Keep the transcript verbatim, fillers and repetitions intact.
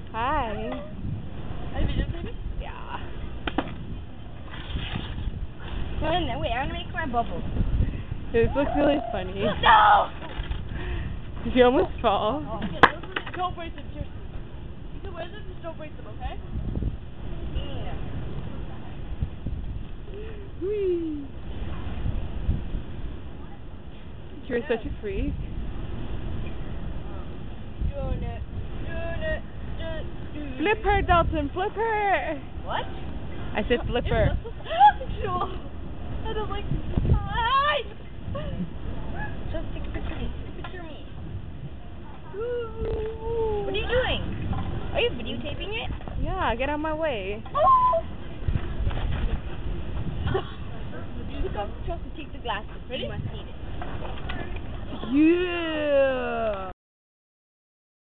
Hi. Are you videotaping? Yeah. Well, wait, I want to make my bubble. This looks really funny. No! Did you almost fall? Oh. Okay, don't break them, seriously. You can wear them, just don't break them, okay? Yeah. Whee! You're such a freak. Doing it, doing it, doing it. Flip her, Dalton, flip her! What? I said flip her. No, I don't like this. Hi! Just take a picture of me. Take a picture of me. What are you doing? Are you videotaping it? Yeah, get out of my way. Oh! Look up, Chelsea, take the glasses. Ready? You must need it. Yeah!